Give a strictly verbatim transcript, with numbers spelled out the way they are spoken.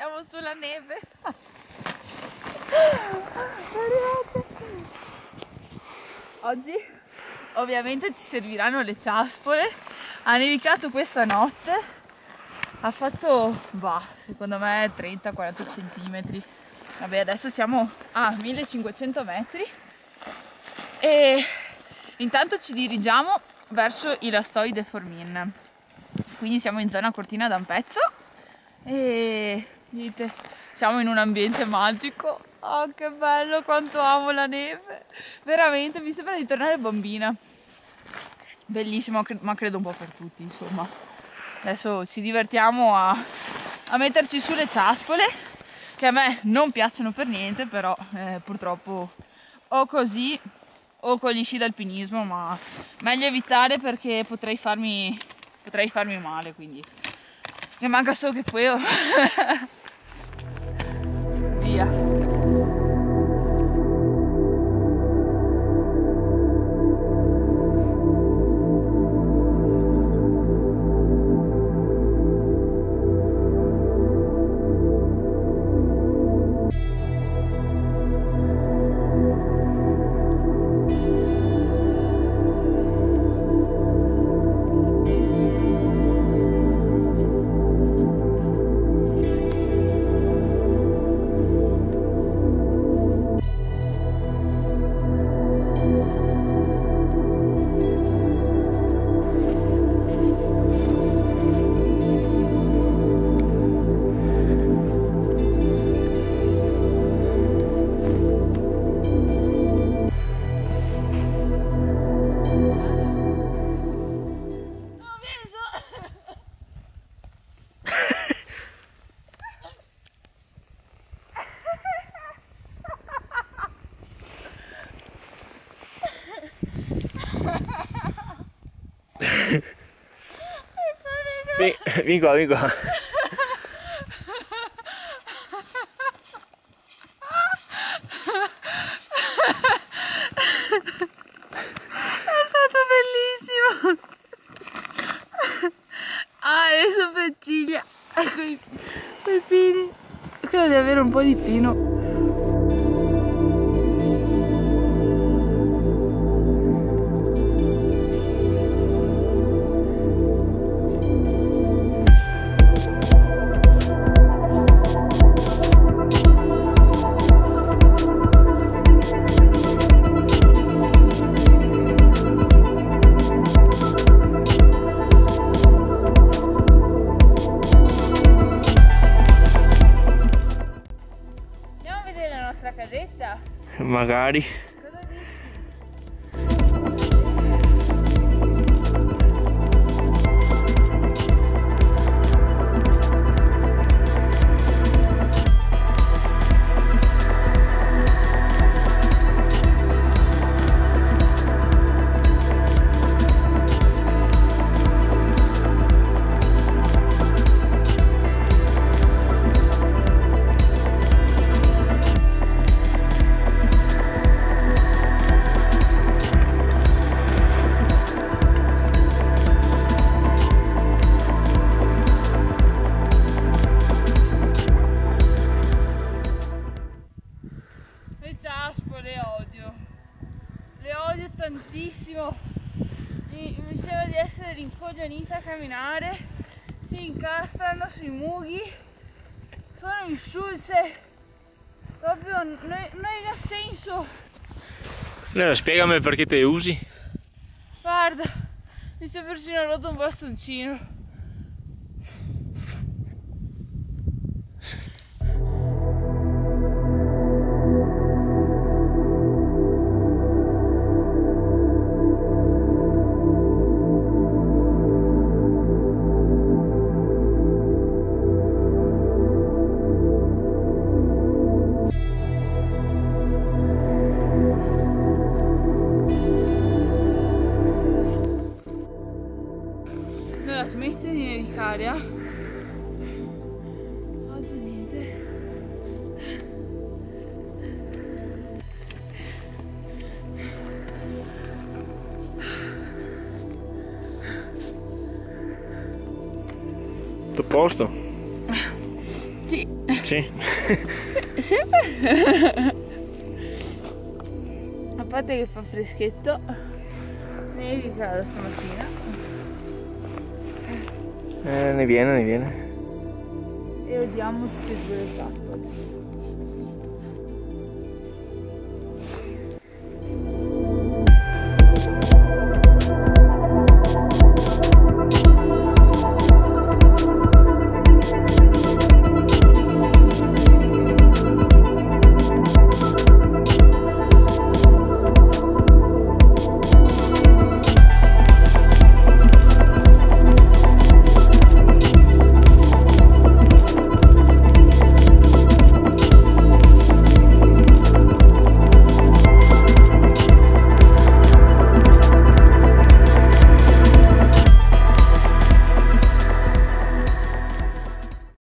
siamo sulla neve. Oggi ovviamente ci serviranno le ciaspole. Ha nevicato questa notte, ha fatto, bah, secondo me trenta quaranta centimetri. Vabbè, adesso siamo a millecinquecento metri e intanto ci dirigiamo verso i Lastoi de Formin. Quindi siamo in zona Cortina d'Ampezzo e vedete, siamo in un ambiente magico. Oh, che bello, quanto amo la neve, veramente mi sembra di tornare bambina. Bellissimo, ma credo un po' per tutti, insomma. Adesso ci divertiamo a, a metterci su le ciaspole, che a me non piacciono per niente, però eh, purtroppo o così o con gli sci d'alpinismo, ma meglio evitare perché potrei farmi, potrei farmi male, quindi mi manca solo che quello. Via. Vieni qua, vieni qua. È stato bellissimo. Ah, le sopracciglia, quei, quei pini. Credo di avere un po' di pino. Casetta? Magari. Cosa dici? Le odio, le odio tantissimo, mi, mi sembra di essere rincoglionita a camminare, si incastrano sui mughi, sono insulse, proprio non, non ha senso. Allora spiegami perché te usi. Guarda, mi si è persino rotto un bastoncino. Smette di nevicare, eh? Oggi niente. Tutto a posto? Sì. Sì. Sempre. A parte che fa freschetto, nevica da stamattina. Eh, ne viene, ne viene. E odiamo tutte e due le trappole.